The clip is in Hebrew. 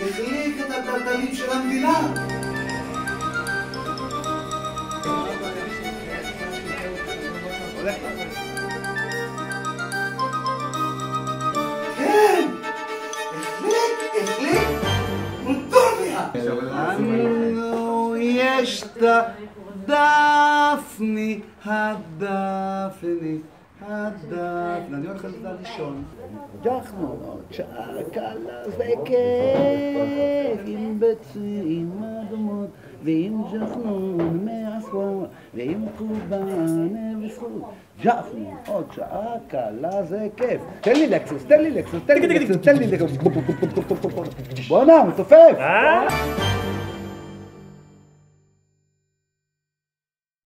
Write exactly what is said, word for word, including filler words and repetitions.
החליק את הטלטלים של המדינה. כן! החליק, החליק, מוטוניה! לנו יש את הדפני, הדפני, הדפני. אני הולך לזה לישון. אנחנו עוד שעה קלה וכיף, עם ביצים אדומות, ועם ג'חנון מעשור, ועם קובאנה וזכות. ג'חנון, עוד שעה קלה זה כיף. תן לי לקסוס, תן לי לקסוס, תן לי לקסוס, תן לי לקסוס. בואנה, מתופף!